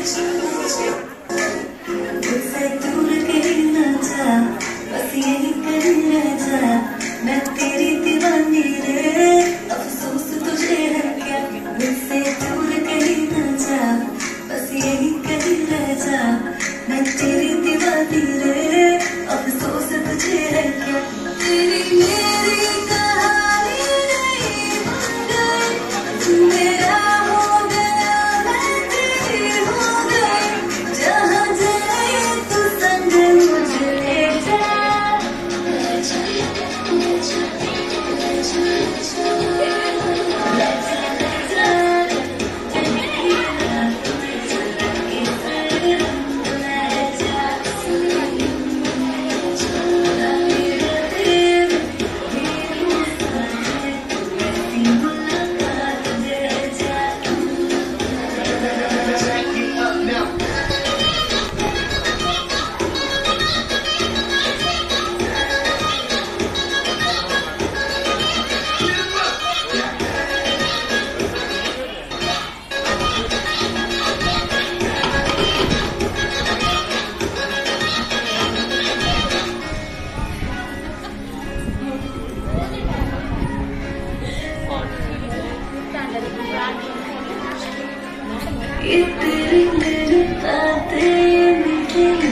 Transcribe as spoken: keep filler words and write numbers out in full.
मुझसे दूर कहीं ना जा, बस यही कहीं रह जा, मैं तेरी दीवानी रे, अफसोस तुझे है क्या। मुझसे दूर कहीं ना जा, बस यही कहीं रह जा, मैं तेरी दीवानी रे, अफसोस तुझे है क्या। तेरी मेरी कहानी नहीं बन गई, तू मेरा हो गया, मैं तेरी हो गई, जहाँ जाए तू संग मुझे ले जा। ये तेरी मेरी बातें मीठी